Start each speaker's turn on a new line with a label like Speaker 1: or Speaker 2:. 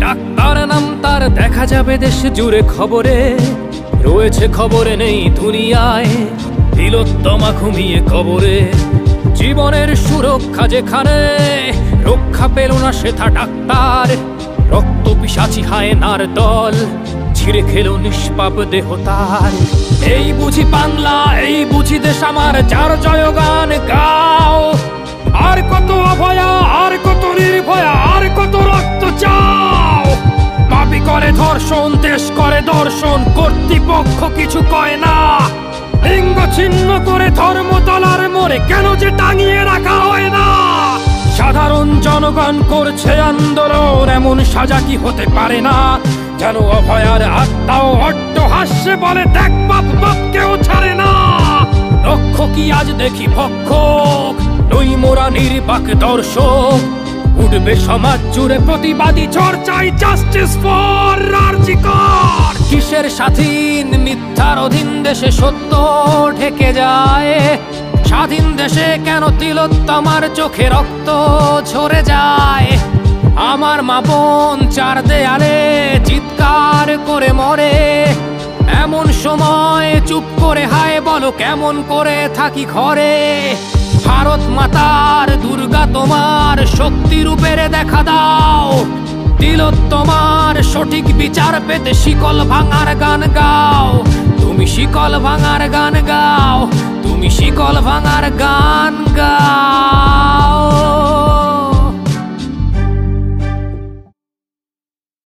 Speaker 1: Doctor নাম তার দেখা যাবে দেশ জুড়ে খবরে, রয়েছে খবরে নেই দুনিয়ায় তিলোত্তমা ঘুমিয়ে কবরে। জীবনের সুরক্ষা যেখানে, রক্ষা পেল না সেথা ডাক্তার। রক্ত পিশাচি হায়নার দল ছিঁড়ে খেলো নিষ্পাপ দেহ তার। এই বুঝি বাংলা, এই বুঝি দেশ আমার, যার জয়গান গাও। আর কত অভয়া, আর কত নির্ভয়া, আর কত রক্ত চাও। পাপী করে ধর্ষণ, দেশ করে দর্শন, কর্তৃপক্ষ কিছু কয় না। লিঙ্গ ছিন্ন করে ধর্মতলার মোড়ে কেন যে টাঙিয়ে রাখা হয় না। সাধারণ জনগণ করছে আন্দোলন, এমন সাজা কি হতে পারে না। যেন অভয়ার আত্মাও অট্টহাস্যে বলে, দেখ বাপ বাপকেও ছাড়ে না। লক্ষ্য কি আজ দেখি ভক্ষক, নই মোরা নির্বাক দর্শক। উঠবে সমাজ জুড়ে প্রতিবাদী ঝড়, চাই জাস্টিস ফর আরজি কর। কিসের স্বাধীন, মিথ্যার অধীন দেশে সত্য ঢেকে যায়। স্বাধীন দেশে কেন তিলোত্তমার চোখে রক্ত ঝরে যায়। আমার মা বোন চার দেয়ালে চিৎকার করে মরে, এমন সময় চুপ করে হায় বলো কেমন করে থাকি ঘরে। ভারত মাতার, দুর্গা তোমার শক্তি রূপের দেখা দাও। তিলোত্তমার সঠিক বিচার পেতে শিকল ভাঙার গান গাও। তুমি শিকল ভাঙার গান গাও, তুমি শিকল ভাঙার গান গাও।